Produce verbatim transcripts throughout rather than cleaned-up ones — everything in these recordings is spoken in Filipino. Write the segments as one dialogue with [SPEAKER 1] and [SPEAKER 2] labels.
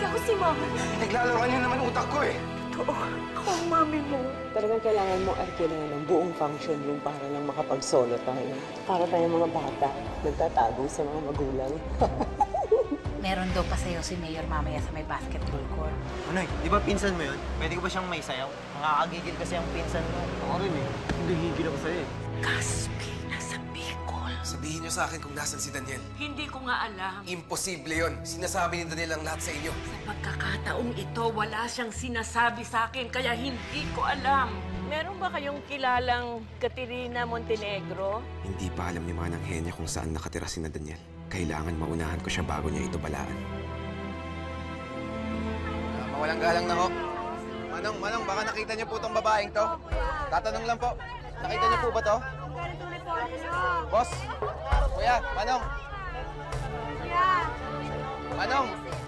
[SPEAKER 1] Ikaw si Mama.
[SPEAKER 2] Naglalaroan niyo naman utak ko eh.
[SPEAKER 1] Totoo. Ako ang mami mo.
[SPEAKER 3] Talagang kailangan mo arkilin ng buong function room para lang makapag-solo tayo. Para tayong mga bata, nagtatago sa mga magulang.
[SPEAKER 4] Meron daw pa sa'yo si Mayor mamaya sa may basketball court.
[SPEAKER 5] Ano eh, di ba pinsan mo yun? Pwede ko ba siyang may sayaw? Nakakagigil kasi ang pinsan mo.
[SPEAKER 2] Ako rin eh. Hindi higil ako sa'yo eh.
[SPEAKER 1] Kaspi, nasa Bicol.
[SPEAKER 2] Sabihin niyo sa akin kung nasan si Daniel.
[SPEAKER 1] Hindi ko nga alam.
[SPEAKER 2] Imposible yon. Sinasabi ni Daniel ang lahat sa inyo.
[SPEAKER 1] Sa pagkakataong ito, wala siyang sinasabi sa akin, kaya hindi ko alam. Meron ba kayong kilalang Caterina Montenegro?
[SPEAKER 6] Hindi pa alam ni Manang Henya kung saan nakatira si na Daniel. Kailangan maunahan ko siya bago niya ito balaan.
[SPEAKER 2] Uh, mawalang galang na ho. Manong, Manong, baka nakita niyo po itong babaeng to? Tatanong lang po. Nakita niyo po ba to? Boss? Kuya, Manong. Manong.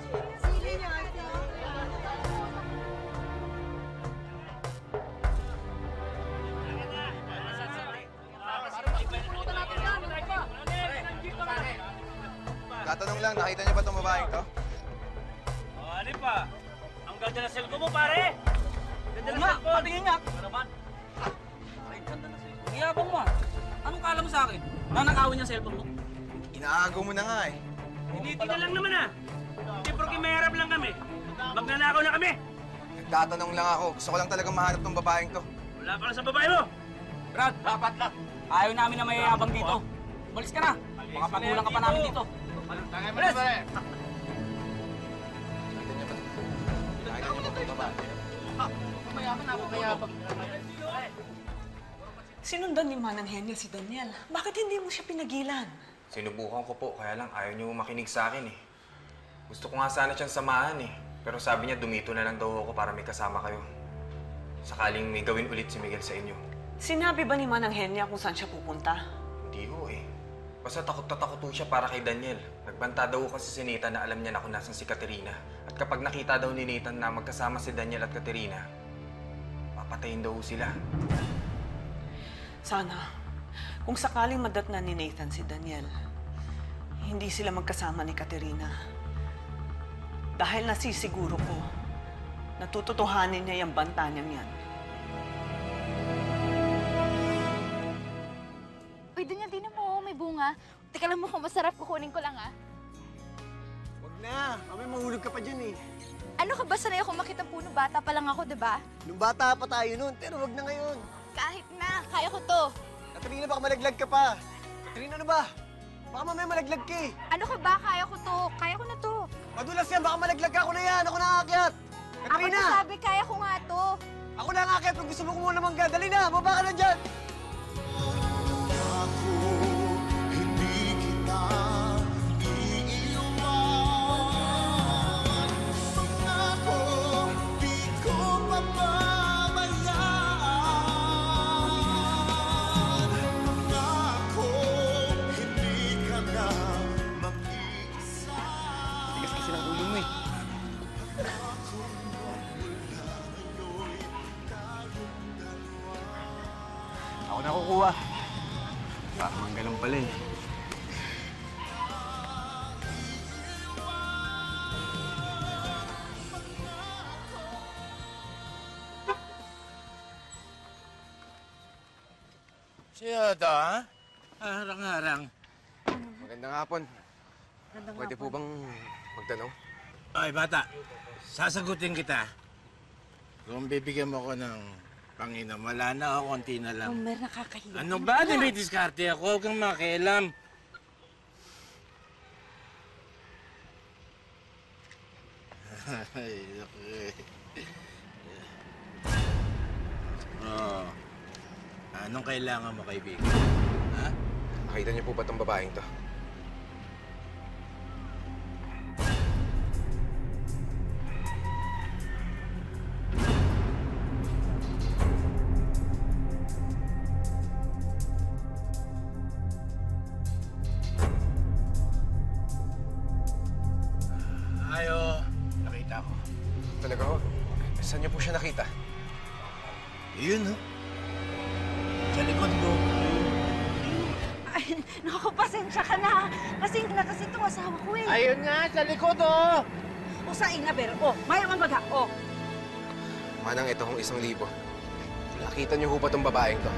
[SPEAKER 2] Tatanong lang, nakita niyo ba itong babaeng to?
[SPEAKER 7] Oh, ano pa? Ang ganda na cellphone mo, pare! Ganda na cellphone! Patingin nga! Ano naman? Ay, ganda na cellphone. Iyabang mo ah. Anong kala mo sa akin? Nanakawin yung cellphone mo?
[SPEAKER 2] Inaagaw mo na nga eh.
[SPEAKER 7] Hindi na lang naman ah. Hindi porque may harap lang kami. Magnanakaw na kami.
[SPEAKER 2] Nagtatanong lang ako. Gusto ko lang talagang mahanap tong babaeng to.
[SPEAKER 7] Wala pa lang sa babae mo. Brad, dapat lang. Ayaw namin na mayayabang dito. Umalis ka na. Baka pagulang ka pa namin dito. Umalis!
[SPEAKER 2] Nakita niyo ba? Nakita niyo ba itong babae?
[SPEAKER 7] Mayaman ako, mayabang.
[SPEAKER 1] Sinundan ni Manang Henya si Daniel. Bakit hindi mo siya pinagilan?
[SPEAKER 6] Sinubukan ko po, kaya lang ayaw niyo makinig sa akin eh. Gusto ko nga sana siyang samahan eh. Pero sabi niya dumito na lang daw ako para may kasama kayo. Sakaling may gawin ulit si Miguel sa inyo.
[SPEAKER 1] Sinabi ba ni Manang Henya kung saan siya pupunta?
[SPEAKER 6] Hindi ho eh. Basta takot na takot ho siya para kay Daniel. Nagbanta daw kasi si Nathan na alam niya na kung nasan si Caterina. At kapag nakita daw ni Nathan na magkasama si Daniel at Caterina, papatayin daw sila.
[SPEAKER 1] Sana, kung sakaling madatnan ni Nathan si Daniel, hindi sila magkasama ni Caterina. Dahil nasisiguro ko, natututuhanin niya yung banta niyang yan.
[SPEAKER 8] Uy, Daniel, di na mo. May bunga. Teka lang mo kung masarap. Kukunin ko lang, ah.
[SPEAKER 5] Wag na. Mamaya mahulog ka pa dyan eh.
[SPEAKER 8] Ano ka ba? Sanay ako makita puno. Bata pa lang ako, diba?
[SPEAKER 5] Nung bata pa tayo nun, pero wag na ngayon.
[SPEAKER 8] Kahit na. Kaya ko to.
[SPEAKER 5] Katrina, baka malaglag ka pa. Katrina, ano ba? Baka mamaya malaglag ka eh.
[SPEAKER 8] Ano ka ba? Kaya ko to. Kaya ko na to.
[SPEAKER 5] Madulas yan, baka malaglag ka. Ako na yan. Ako na aakyat.
[SPEAKER 8] Ako
[SPEAKER 5] Katrina!
[SPEAKER 8] na sabi, kaya ko nga to.
[SPEAKER 5] Ako na aakyat. Kung gusto mo kumuha ng mangga, dali na. Baba ka na dyan.
[SPEAKER 6] Ako na kukuha. Parang manggalang pala eh.
[SPEAKER 2] Siya ito, ha?
[SPEAKER 7] Harang-harang.
[SPEAKER 2] Magandang hapon.
[SPEAKER 1] Magandang
[SPEAKER 2] Pwede po bang magtanong?
[SPEAKER 7] Ay, bata. Sasagutin kita. Kung bibigyan mo ko ng Panginoon, wala na ako, konti na lang.
[SPEAKER 1] Homer, nakakahiya.
[SPEAKER 7] Ano ba? Di may diskarte ako. Huwag kang makialam. Ay, okay. Oh. Anong kailangan mo, kaibigan? Ha?
[SPEAKER 2] Nakita niyo po ba itong babaeng to?
[SPEAKER 7] Ayo, nakita ko.
[SPEAKER 2] Talaga ho? Saan niyo po siya nakita?
[SPEAKER 7] Yun, no? Sa likod mo.
[SPEAKER 4] Ay, naku, pasensya ka na. Kasi na kasi itong asawa ko eh.
[SPEAKER 7] Ayun nga, sa likod, oh!
[SPEAKER 9] O sa ina, pero, oh, mayroon ang baga, oh.
[SPEAKER 2] Manang, ito kong isang libo. Nakita niyo ho ba tong babaeng to?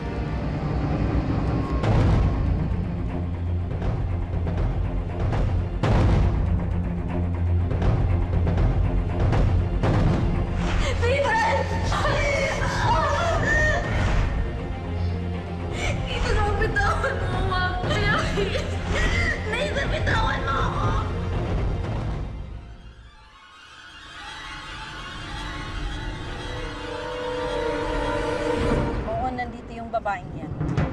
[SPEAKER 9] Oo, nandito yung babaeng yan.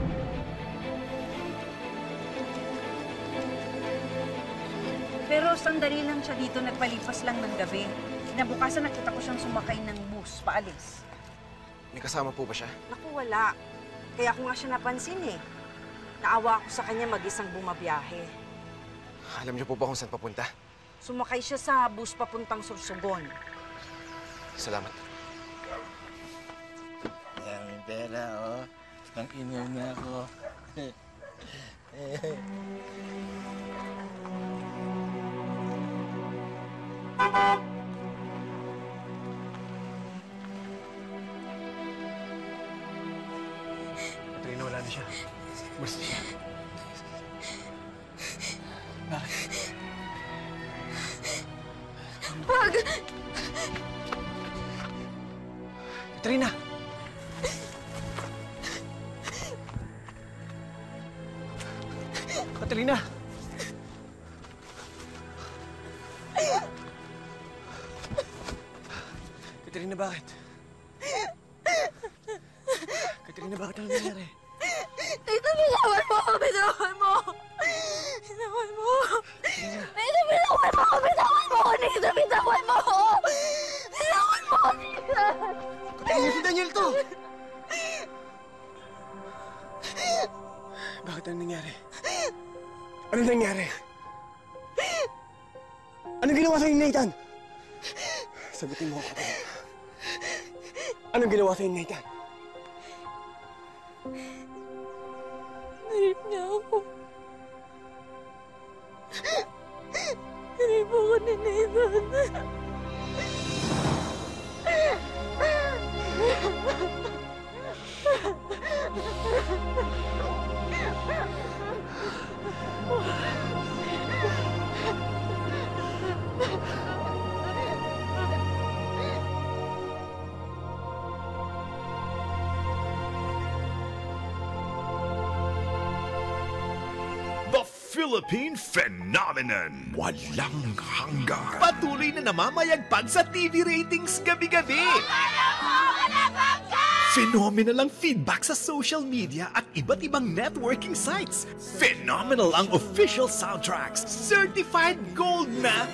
[SPEAKER 9] Pero sandali lang siya dito, nagpalipas lang ng gabi. Kinabukasan nakita ko siyang sumakay ng bus, paalis.
[SPEAKER 2] May kasama po ba siya?
[SPEAKER 9] Naku, wala. Kaya ko nga siya napansin eh. Naawa ako sa kanya mag-isang bumabiyahe.
[SPEAKER 2] Alam niyo po ba kung saan papunta?
[SPEAKER 9] Sumakay siya sa bus papuntang Sursugon.
[SPEAKER 2] Salamat.
[SPEAKER 10] Daming pera, oh. Ang ina na ako.
[SPEAKER 5] Katrina, wala na siya. Basta siya. Bakit?
[SPEAKER 8] Wag!
[SPEAKER 5] Katrina! Katrina! Katrina, bakit? Katrina, bakit ano nangyari?
[SPEAKER 8] Tita, bitawan mo ako! Bitawan mo! Bitawan mo! Tita, bitawan mo ako! Bitawan mo ako! Tita, bitawan mo ako! Bitawan mo ako, Tita!
[SPEAKER 5] Katrina, si Daniel to! Bakit ano nangyari? Ano nangyari? Anong ginawa sa'yo ni Nathan? Sagutin mo ako. Anong ginawa sa'yo ni Nathan?
[SPEAKER 8] Narip niya ako. Narip ako ni Nathan.
[SPEAKER 11] The Philippine Phenomenon. Walang hanggan. Patuloy na namamayagpag sa T V ratings gabi-gabi. Phenomenal ang feedback sa social media at iba't ibang networking sites. Phenomenal ang official soundtracks. Certified gold na.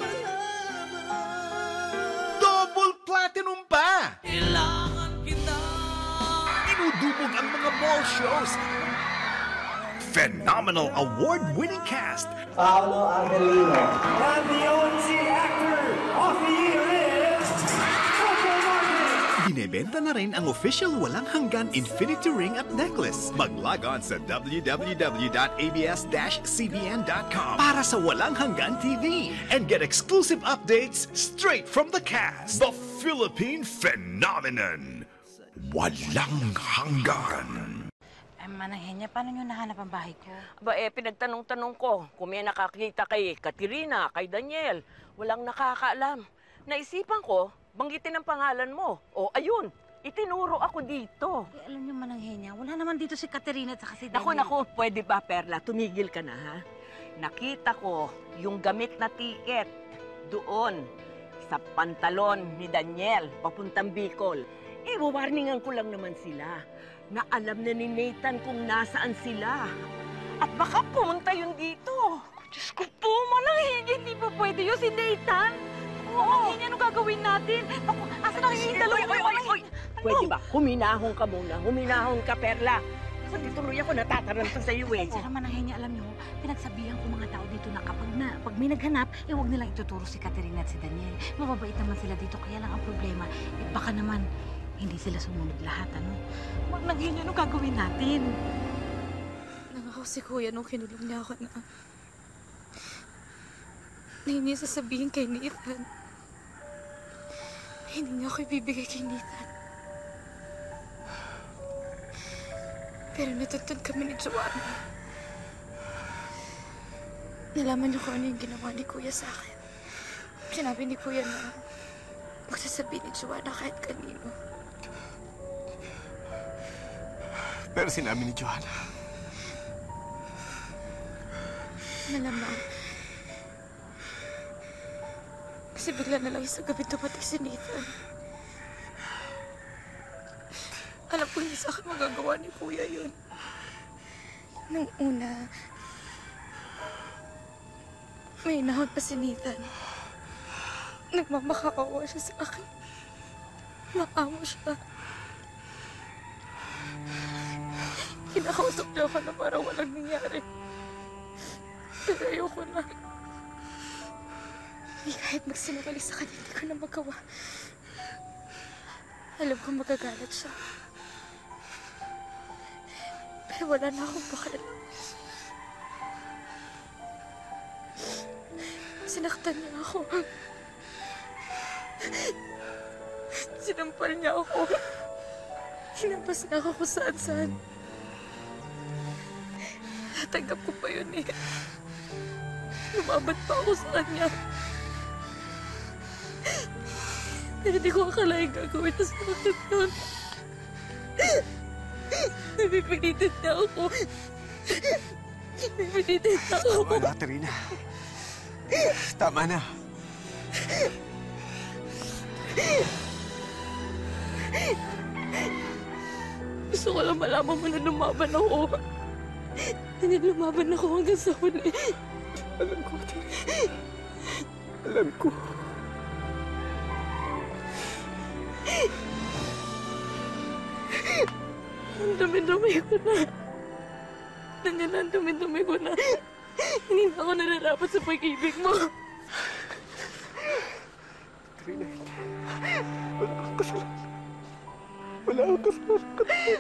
[SPEAKER 11] Double platinum pa. Kailangan kita. Inudubog ang mga mall shows. Phenomenal award-winning cast.
[SPEAKER 12] Paolo Angelino. And the O N G Actor of the Year is Coco Martin.
[SPEAKER 11] Binebenta na rin ang official Walang Hanggan Infinity Ring at Necklace. Mag-log on sa w w w dot a b s dash c b n dot com para sa Walang Hanggan T V and get exclusive updates straight from the cast. The Philippine Phenomenon. Walang Hanggan.
[SPEAKER 4] Ay, Manang Henya, paano nyo nahanap ang bahay ko?
[SPEAKER 13] Aba eh, pinagtanong-tanong ko kung may nakakita kay Katerina, kay Daniel. Walang nakakaalam. Naisipan ko, banggitin ang pangalan mo. O ayun, itinuro ako dito.
[SPEAKER 4] Eh, alam nyo, Manang Henya, wala naman dito si Katerina at saka si Daniel.
[SPEAKER 13] Naku, naku, pwede ba, Perla? Tumigil ka na, ha? Nakita ko yung gamit na tiket doon sa pantalon ni Daniel, papuntang Bicol. Eh, warningan ko lang naman sila na alam na ni Nathan kung nasaan sila. At baka pumunta yun dito.
[SPEAKER 8] Diyos ko po, Manang Henya, hindi pa pwede yun si Nathan. Manang Henya, anong gagawin natin? Ako, asa na kayo yung dalawa?
[SPEAKER 13] Oy, oy, oy, oy! Pwede ba? Huminahon ka muna. Huminahon ka, Perla. Kasi tuloy ako natataranta sa iyo eh.
[SPEAKER 4] Saka Manang Henya, alam nyo, pinagsabihan ko mga tao dito na kapag na, pag may naghanap, eh huwag nilang ituturo si Katerina at si Daniel. Mababait naman sila dito, kaya lang ang problema, eh baka naman hindi sila sumunod lahat, ano? Manang Henya, anong gagawin natin?
[SPEAKER 8] Nangako si Kuya nung kinulong niya ako na na hindi sasabihin kay Nathan. Hindi niya ako ibibigay kay Nathan. Pero natuntun kami ni Joanna. Nalaman niyo kung ano yung ginawa ni Kuya sa akin. Sinabi ni Kuya na magsasabihin ni Joanna kahit kanino.
[SPEAKER 5] Pero sinabi ni Joanna.
[SPEAKER 8] Malamang. Kasi bigla na lang isang gabi dumating si Nathan. Alam ko hindi sa akin magagawa ni Kuya yun. Nung una, may inahon pa si Nathan. Nagmamakaawa siya sa akin. Maawa siya. Kinakausap niya ako na parang walang nangyari. Pero ayoko na. Hindi kahit magsinungaling sa kanya, hindi ko na magawa. Alam ko magagalit siya. Pero wala na akong pakil. Sinaktan niya ako. Sinampal niya ako. Hinampas na ako kung saan-saan. Natanggap ko pa yun eh. Lumabot pa ako sa kanya. Pero di ko akalaing gagawin na sa akin yun. Napipilitin na ako. Napipilitin na ako.
[SPEAKER 5] Tama na, Katerina. Tama na.
[SPEAKER 8] Gusto ko lang malaman mo na lumaban ako. Hindi lumaban ako hanggang sa huli.
[SPEAKER 5] Alam ko, alam ko.
[SPEAKER 8] Ang dumi-dumi ko na. Nandiyan na ang dumi-dumi ko na. Hindi na ako nararapat sa pag-ibig mo.
[SPEAKER 5] Katerina, wala kang kasalanan. Wala kang kasalanan.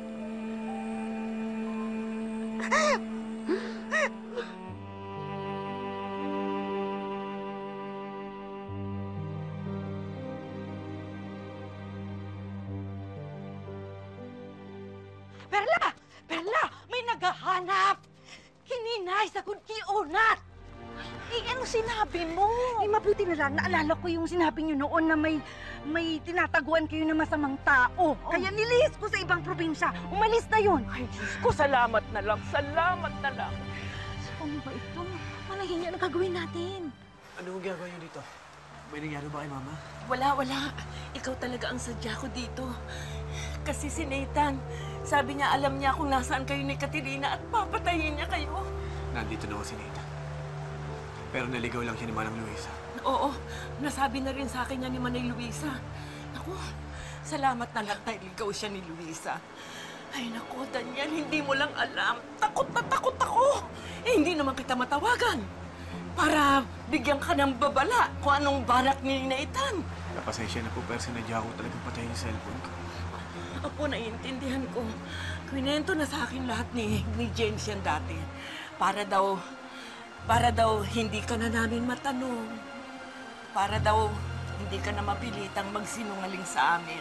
[SPEAKER 13] Perla! Perla! May naghahanap! Hininay sa kunti-unat! Eh, ano sinabi mo?
[SPEAKER 4] Eh, mabuti na lang. Naalala ko yung sinabi niyo noon na may may tinataguan kayo ng masamang tao. Kaya nilihis ko sa ibang probinsya. Umalis na yun.
[SPEAKER 13] Ay, Diyos ko, salamat na lang. Salamat na lang.
[SPEAKER 4] Ano ba ito? Malagyan niya ang gagawin natin.
[SPEAKER 5] Ano ang ginagawa niyo dito? May nangyari ba kay Mama?
[SPEAKER 13] Wala, wala. Ikaw talaga ang sadya ko dito. Kasi si Nathan, sabi niya alam niya kung nasaan kayo ni Katerina at papatayin niya kayo.
[SPEAKER 5] Nandito na ako si Nathan. Pero naligaw lang siya ni Manang Luisa.
[SPEAKER 13] Oo, nasabi na rin sa akin niya ni Manay Luisa. Naku, salamat na lang dahil ligaw siya ni Luisa. Ay naku, Daniel, hindi mo lang alam. Takot na takot ako. Eh, hindi naman kita matawagan. Para bigyan ka ng babala kung anong barak ni Nathan.
[SPEAKER 5] Napasensya na po, pero sinadya ko talagang patayin yung cellphone ko.
[SPEAKER 13] Apo, naiintindihan ko. Kwinento na sa akin lahat ni, ni James yan dati. Para daw, para daw hindi ka na namin matanong. Para daw hindi ka na mapilitang magsinungaling sa amin.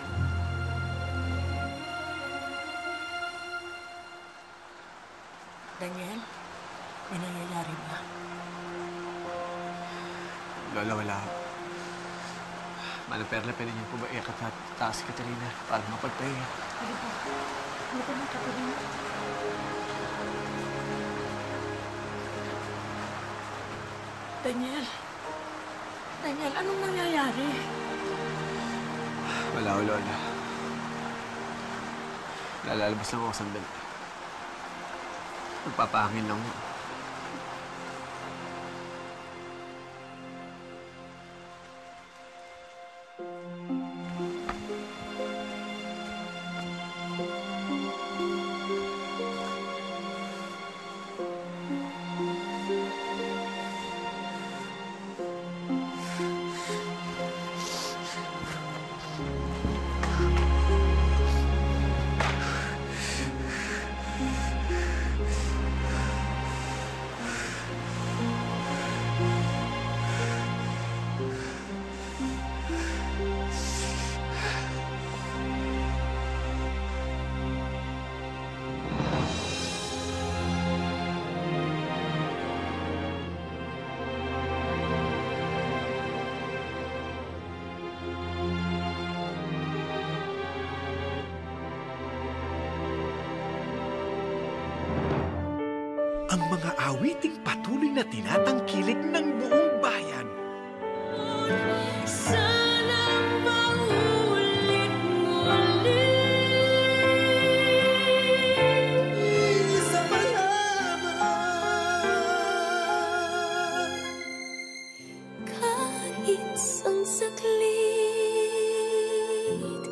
[SPEAKER 13] Daniel, may nangyayari ba?
[SPEAKER 5] Lola, wala. Manang Perla, pwede niyo po ba iyakat sa taas si Katerina para mapagpahinga?
[SPEAKER 4] Ano ba? Ano ba ng Katerina?
[SPEAKER 13] Daniel, Daniel, anong nangyayari?
[SPEAKER 5] Wala ko, Lola. Lalabas lang ako sandali. Magpapahangin lang mo.
[SPEAKER 11] awiting patuloy na tinatangkilik ng buong bayan.
[SPEAKER 8] Sana'y maulit muli. Isa pa lamang. Kahit isang saglit,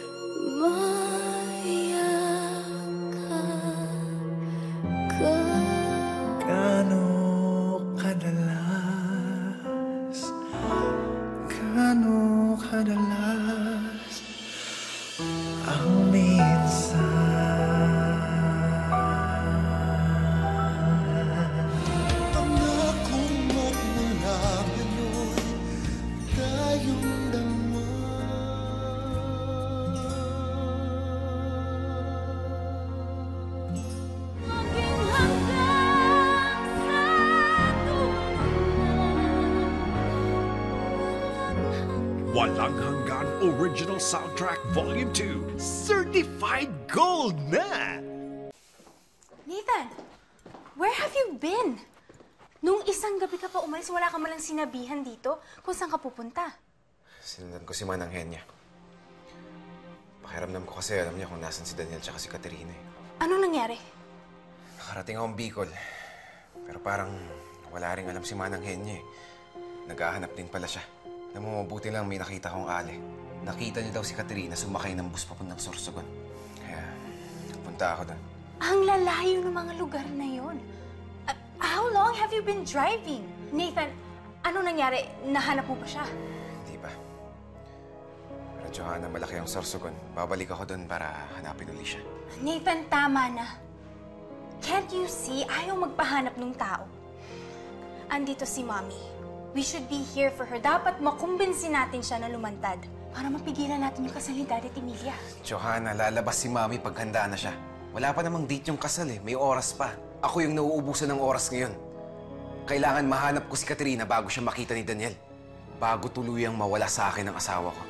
[SPEAKER 8] mayakap ka.
[SPEAKER 12] Gaano kadalas, gaano kadalas ang minsan. Pangakong magmula ngayon, tayong dalawa.
[SPEAKER 11] Walang Hanggan Original Soundtrack Volume two, Certified Gold na!
[SPEAKER 14] Nathan, where have you been? Nung isang gabi ka pa umalis, wala ka malang sinabihan dito kung saan ka pupunta.
[SPEAKER 2] Sinundan ko si Manang Henya. Pakiramdam ko kasi alam niya kung nasan si Daniel tsaka si Caterina eh.
[SPEAKER 14] Anong nangyari?
[SPEAKER 2] Nakarating akong Bicol. Pero parang wala rin alam si Manang Henya eh. Naghahanap din pala siya. Alam mo, mabuti lang may nakita kong ale. Nakita niya daw si Caterina sumakay ng bus papuntang Sorsogon. Kaya, punta ako doon.
[SPEAKER 14] Ang lalayo ng mga lugar na yon. Uh, how long have you been driving? Nathan, anong nangyari? Nahanap mo ba siya?
[SPEAKER 2] Hindi ba? Pero Johanna, malaki ang Sorsogon. Babalik ako doon para hanapin ulit siya.
[SPEAKER 14] Nathan, tama na. Can't you see? Ayaw magpahanap ng tao. Andito si Mommy. We should be here for her. Dapat makumbinsi natin siya na lumantad para mapigilan natin yung kasal ni Daddy at Emilia.
[SPEAKER 2] Johanna, lalabas si Mami pag handa na siya. Wala pa namang date yung kasal eh. May oras pa. Ako yung nauubusan ng oras ngayon. Kailangan mahanap ko si Caterina bago siya makita ni Daniel. Bago tuluyang mawala sa akin ang asawa ko.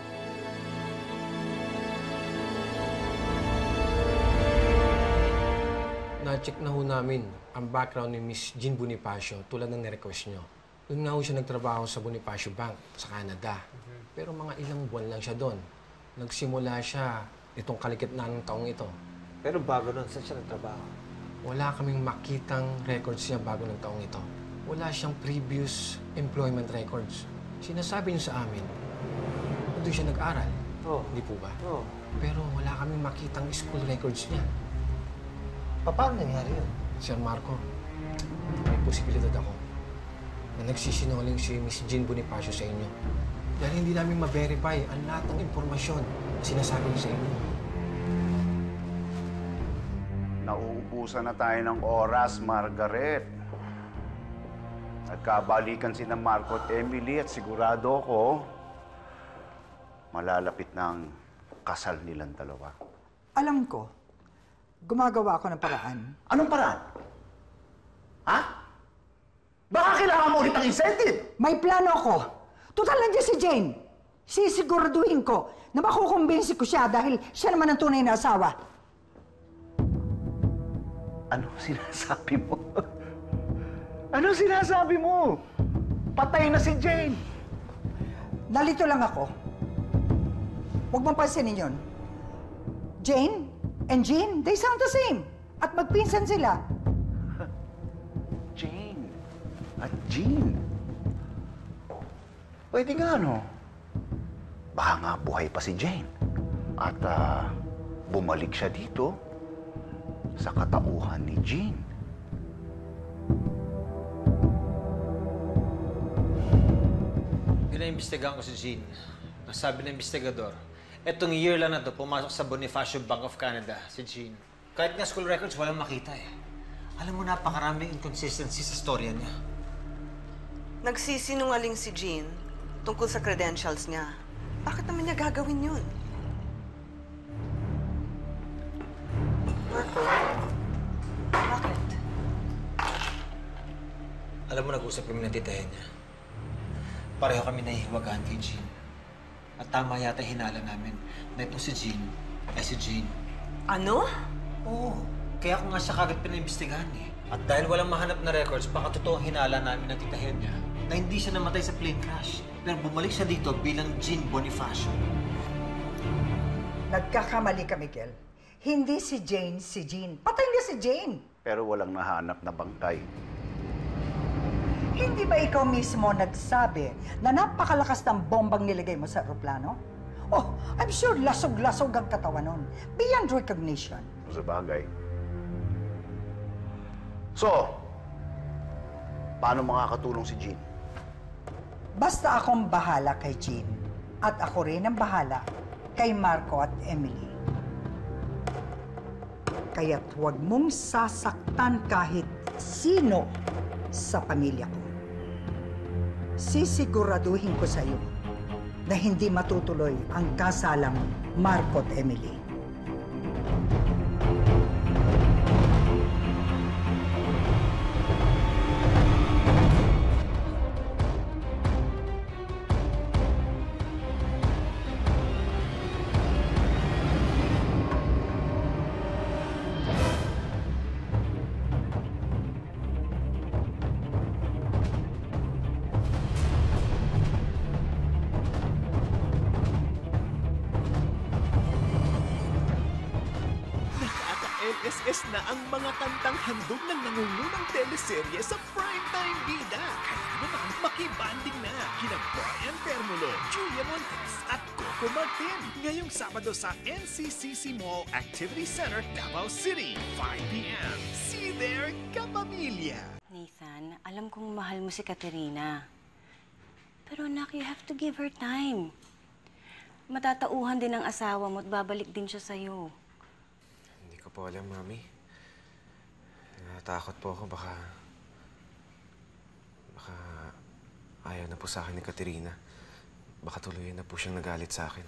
[SPEAKER 15] Na-check na ho namin ang background ni Miss Jean Bonifacio tulad ng nirequest nyo. Doon nga ho siya nagtrabaho sa Bonifacio Bank sa Canada. Pero mga ilang buwan lang siya doon. Nagsimula siya itong kalikitnaan ng taong ito.
[SPEAKER 5] Pero bago nun, saan siya nagtrabaho?
[SPEAKER 15] Wala kaming makitang records niya bago ng taong ito. Wala siyang previous employment records. Sinasabi niyo sa amin, doon siya nag-aral.
[SPEAKER 5] Oo.
[SPEAKER 15] Hindi po ba?
[SPEAKER 5] Oo.
[SPEAKER 15] Pero wala kaming makitang school records niya.
[SPEAKER 5] Paano nangyari yun?
[SPEAKER 15] Sir Marco, may posibilidad ako na nagsisinungaling si Miss Jean Bonifacio sa inyo. Dahil hindi namin ma-verify ang lahat ng impormasyon na sinasabi niyo sa inyo.
[SPEAKER 16] Nauubusan na tayo ng oras, Margaret. Nagkabalikan si na Marco at Emily at sigurado ko malalapit na ang kasal nilang dalawa.
[SPEAKER 17] Alam ko, gumagawa ako ng paraan.
[SPEAKER 10] Anong paraan? Ha? Baka kailangan mo ulit ng incentive.
[SPEAKER 17] May plano ako. Total nandiyan si Jane. Sisiguraduhin ko na makukumbinsi ko siya dahil siya naman ang tunay na asawa.
[SPEAKER 16] Ano sinasabi mo? Ano sinasabi mo? Patay na si Jane.
[SPEAKER 17] Nalito lang ako. Huwag mong pansinin yun. Jane and Jean, they sound the same. At magpinsan sila.
[SPEAKER 16] Jane at Jean. Pwede nga, no? Baka nga buhay pa si Jane. At uh, bumalik siya dito sa katauhan ni Jean.
[SPEAKER 18] Pinaimbestigahan ko si Jean. Ang sabi ng investigador, etong year lang na to, pumasok sa Bonifacio Bank of Canada, si Jean. Kahit nga school records, walang makita eh. Alam mo, napakaraming inconsistency sa storya niya.
[SPEAKER 1] Nagsisinungaling si Jean tungkol sa credentials niya. Bakit naman niya gagawin yun? Marco, bakit?
[SPEAKER 18] Alam mo, nag-usap kami ng titayan niya. Pareho kami nahihiwagaan kay Jean. At tama yata hinala namin na itong si Jean ay si Jane.
[SPEAKER 1] Ano?
[SPEAKER 18] Oo. Kaya ako nga siya kagad pinaimbestigahan eh. At dahil walang mahanap na records, baka totoong hinala namin ng tita Henya na hindi siya namatay sa plane crash. Pero bumalik siya dito bilang Jean Bonifacio.
[SPEAKER 17] Nagkakamali ka, Miguel. Hindi si Jane si Jean. Patay na si Jane.
[SPEAKER 16] Pero walang nahanap na bangkay.
[SPEAKER 17] Hindi ba ikaw mismo nagsabi na napakalakas ng bombang nilagay mo sa aeroplano? Oh, I'm sure lasog-lasog ang katawan nun. Beyond recognition.
[SPEAKER 16] Sa bagay. So, paano makakatulong si Jean?
[SPEAKER 17] Basta akong bahala kay Jean. At ako rin ang bahala kay Marco at Emily. Kaya't huwag mong sasaktan kahit sino sa pamilya ko. Sisiguraduhin ko sa iyo na hindi matutuloy ang kasalang Marco at Emily.
[SPEAKER 11] L S S na ang mga kantang handog ng nangungunang teleserye sa primetime bida. Kaya naman, makibanding na kina Brian Permulo, Julia Montes at Coco Martin. Ngayong Sabado sa N C C C Mall Activity Center, Davao City, five p m See you there, kapamilya!
[SPEAKER 19] Nathan, alam kong mahal mo si Katerina. Pero anak, you have to give her time. Matatauhan din ang asawa mo at babalik din siya sa'yo.
[SPEAKER 2] Hindi ko po alam, Mami. Natatakot po ako. Baka... Baka... Ayaw na po sa akin ni Katerina. Baka tuluyan na po siyang nagalit sa akin.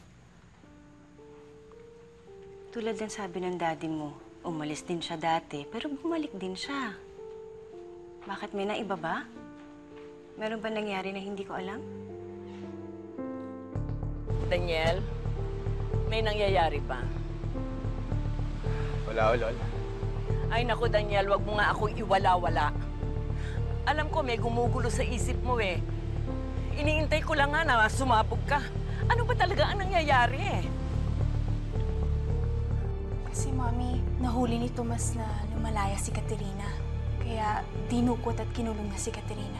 [SPEAKER 19] Tulad ng sabi ng daddy mo, umalis din siya dati, pero bumalik din siya. Bakit may naiba ba? Meron ba nangyari na hindi ko alam?
[SPEAKER 13] Daniel, may nangyayari pa.
[SPEAKER 15] Wala, Lola.
[SPEAKER 13] Ay, naku, Daniel, wag mo nga ako iwala-wala. Alam ko, may gumugulo sa isip mo eh. Iniintay ko lang nga na sumabog ka. Ano ba talaga ang nangyayari eh?
[SPEAKER 14] Kasi, Mami, nahuli ni Tomas na lumalaya si Katerina. Kaya dinukot at kinulong na si Katerina.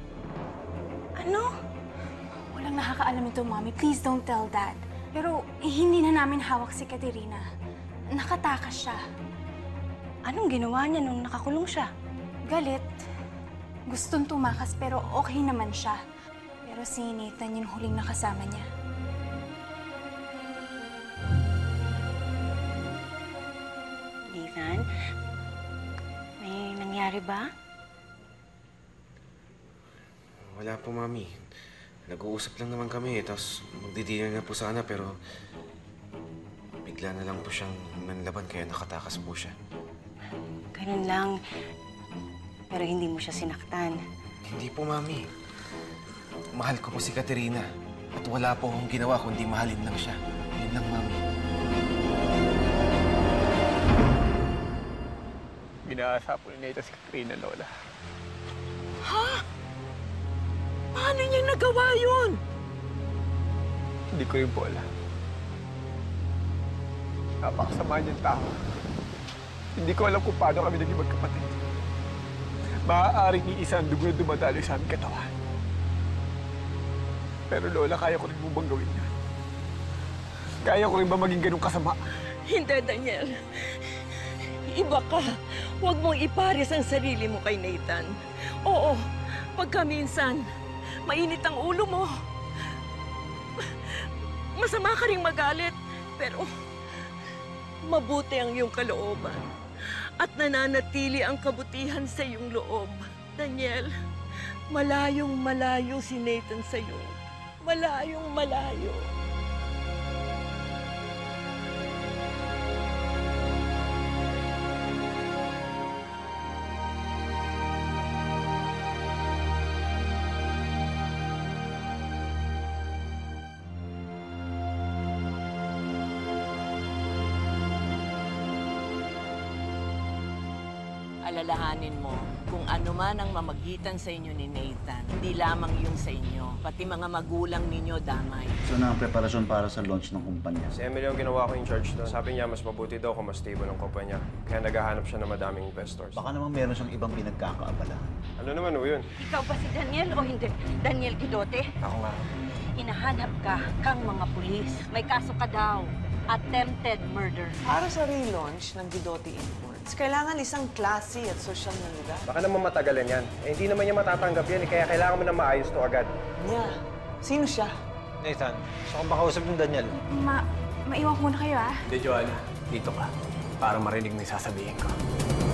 [SPEAKER 19] Ano?
[SPEAKER 14] Walang nakakaalam ito, Mami. Please don't tell Dad. Pero eh, hindi na namin hawak si Katerina. Nakatakas siya.
[SPEAKER 19] Anong ginawa niya nung nakakulong siya?
[SPEAKER 14] Galit. Gustong tumakas pero okay naman siya. Pero si Nathan yung huling nakasama niya.
[SPEAKER 19] Nathan, may nangyari ba?
[SPEAKER 2] Wala po, Mami. Nag-uusap lang naman kami, eh. Tapos magdidinner na po sana, pero... Bigla na lang po siyang nanlaban, kaya nakatakas po siya.
[SPEAKER 19] Ganun lang. Pero hindi mo siya sinaktan.
[SPEAKER 2] Hindi po, Mami. Mahal ko po si Katerina. At wala po akong ginawa kundi mahalin lang siya. Yun lang, Mami.
[SPEAKER 15] Ginahasa po ni Neta si Katrina, Lola.
[SPEAKER 13] Ha? Paano niya nagawa yun?
[SPEAKER 15] Hindi ko rin po alam. Napakasama niyang tao. Hindi ko alam kung paano kami naging magkapatid. Maaaring iisa ang dugo na dumadaloy sa aming katawan. Pero Lola, kaya ko rin mo bang gawin yan? Kaya ko rin ba maging ganun kasama?
[SPEAKER 13] Hindi, Daniel. Iba ka. Huwag mong ipares ang sarili mo kay Nathan. Oo, pagka minsan, mainit ang ulo mo. Masama ka ring magalit, pero mabuti ang iyong kalooban. At nananatili ang kabutihan sa iyong loob. Daniel, malayong malayo si Nathan sa iyo. Malayong malayo. alalahanin mo kung ano man ang mamagitan sa inyo ni Nathan, hindi lamang yung sa inyo, pati mga magulang ninyo damay.
[SPEAKER 16] So na ang preparasyon para sa launch ng kumpanya?
[SPEAKER 20] Si Emily ang ginawa ko in charge doon. Sabi niya mas mabuti daw kung mas stable ang kumpanya. Kaya naghahanap siya ng madaming investors.
[SPEAKER 16] Baka naman meron siyang ibang pinagkakaabalahan.
[SPEAKER 20] Ano naman o yun?
[SPEAKER 13] Ikaw ba si Daniel o hindi? Daniel Gidote?
[SPEAKER 20] Ako nga.
[SPEAKER 13] Hinahanap ka kang mga pulis. May kaso ka daw. Attempted murder.
[SPEAKER 1] Para sa relaunch ng Gidote Imports, kailangan isang classy at social na lugar.
[SPEAKER 20] Baka naman matagalan yan. Eh, hindi naman niya matatanggap yan. Eh, kaya kailangan mo na maayos to agad.
[SPEAKER 1] Niya, sino siya?
[SPEAKER 18] Nathan, gusto kong makausap ng Daniel.
[SPEAKER 14] Ma, maiwan ko muna kayo ah.
[SPEAKER 5] Hindi, Joanna. Dito ka. Para marinig na yung sasabihin ko.